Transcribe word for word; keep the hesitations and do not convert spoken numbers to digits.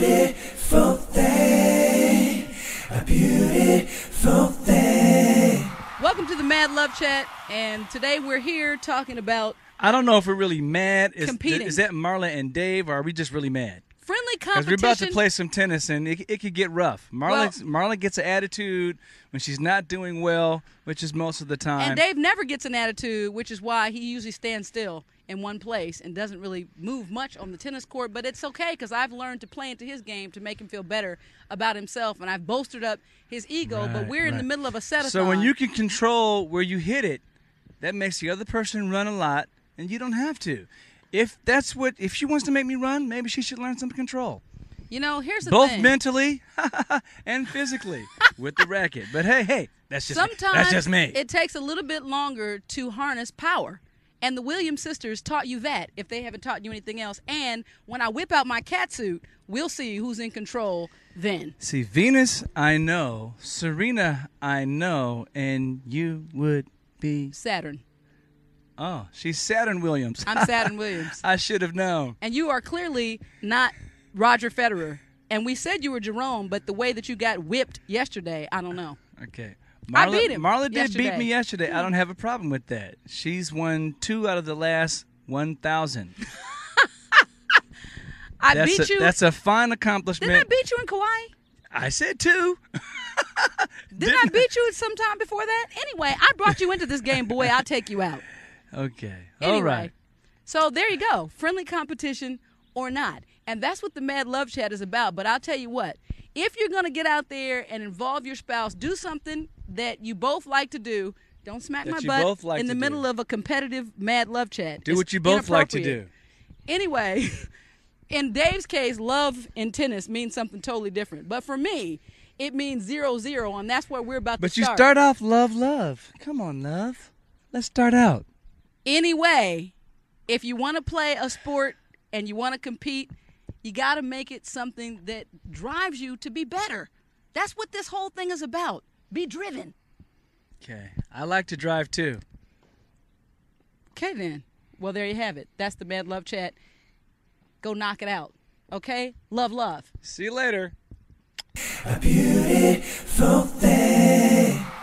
beautiful thing, a beautiful thing. Welcome to the Mad Love Chat, and today we're here talking about I don't know if we're really mad. Is, competing. Is that Marla and Dave, or are we just really mad? Friendly Because competition. we're about to play some tennis, and it, it could get rough. Marla, Well- Marla gets an attitude when she's not doing well, which is most of the time. And Dave never gets an attitude, which is why he usually stands still in one place and doesn't really move much on the tennis court. But it's okay, because I've learned to play into his game to make him feel better about himself, and I've bolstered up his ego. Right, but we're in right. the middle of a set-a-thon. So when you can control where you hit it, that makes the other person run a lot, and you don't have to. If that's what, if she wants to make me run, maybe she should learn some control. You know, here's the Both thing. mentally and physically with the racket. But hey, hey, that's just Sometimes me. That's just me. it takes a little bit longer to harness power. And the Williams sisters taught you that, if they haven't taught you anything else. And when I whip out my cat suit, we'll see who's in control then. See, Venus, I know. Serena, I know. And you would be... Saturn. Oh, she's Saturn Williams. I'm Saturn Williams. I should have known. And you are clearly not Roger Federer. And we said you were Jerome, but the way that you got whipped yesterday, I don't know. Okay. I Marla, beat him Marla did yesterday. beat me yesterday. I don't have a problem with that. She's won two out of the last one thousand. I that's beat a, you. That's a fine accomplishment. Didn't I beat you in Kauai? I said two. Didn't I beat you sometime before that? Anyway, I brought you into this game, boy. I'll take you out. Okay. Anyway, All right. So there you go. Friendly competition or not. And that's what the Mad Love Chat is about. But I'll tell you what. If you're going to get out there and involve your spouse, do something that you both like to do. Don't smack That my you butt both like in the to middle do. of a competitive Mad Love Chat. Do It's what you both like to inappropriate. do. Anyway, in Dave's case, love in tennis means something totally different. But for me, it means zero zero, and that's where we're about But to you start. start off love, love. Come on, love. Let's start out. Anyway, if you want to play a sport and you want to compete, you got to make it something that drives you to be better. That's what this whole thing is about. Be driven. Okay. I like to drive too. Okay, then. Well, there you have it. That's the Mad Love Chat. Go knock it out. Okay? Love, love. See you later. A beautiful thing.